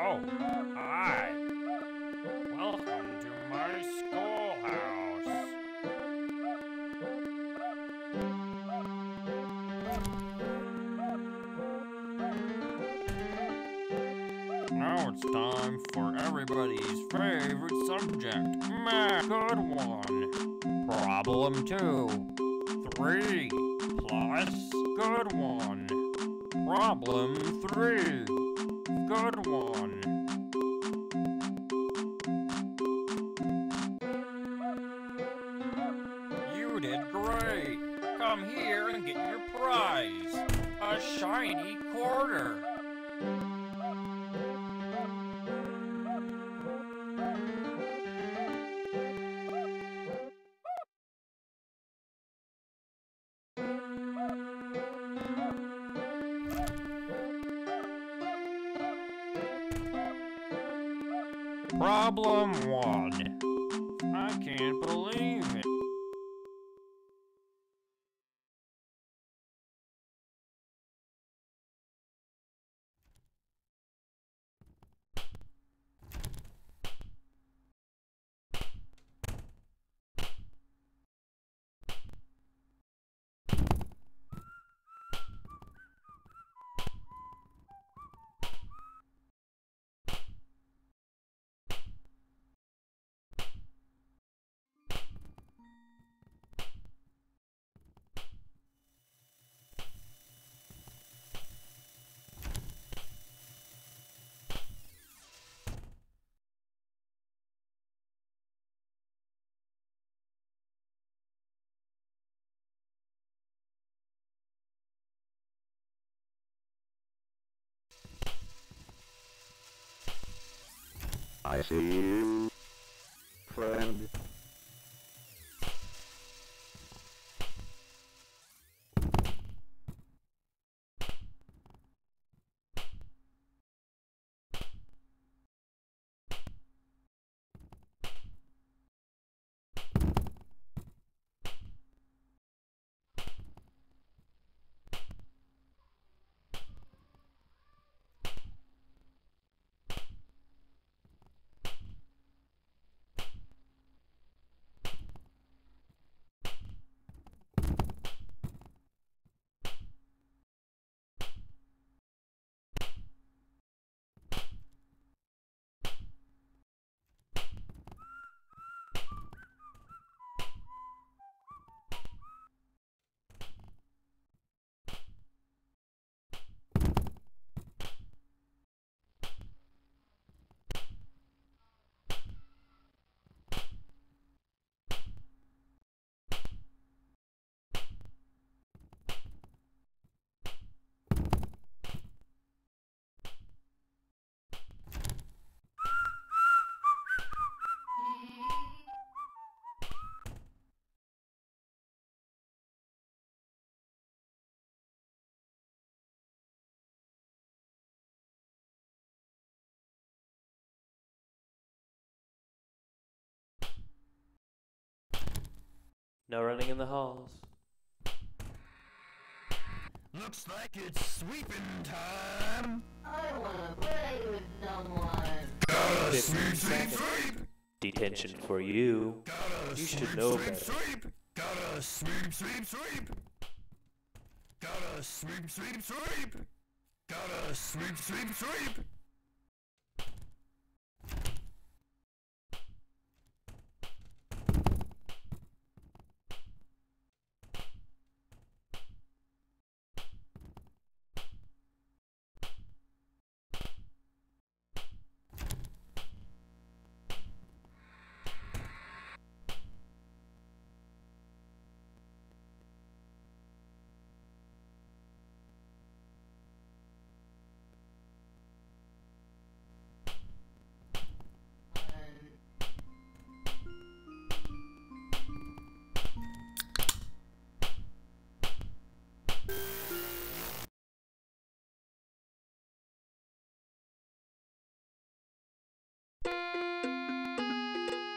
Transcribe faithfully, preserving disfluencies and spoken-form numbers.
Oh, hi. Welcome to my schoolhouse. Now it's time for everybody's favorite subject. Math, good one. Problem two. Three plus good one. Problem three. Good one. You did great. Come here and get your prize. A shiny quarter. Problem one. I can't believe it. I see you, friend. No running in the halls. Looks like it's sweeping time. I wanna play with someone. Gotta Fifteen sweep, sweep, seconds. sweep. Detention for you. Gotta You sweep, should know sweep, better. sweep. Gotta sweep, sweep, sweep. Gotta sweep, sweep, sweep. Gotta sweep, sweep, sweep.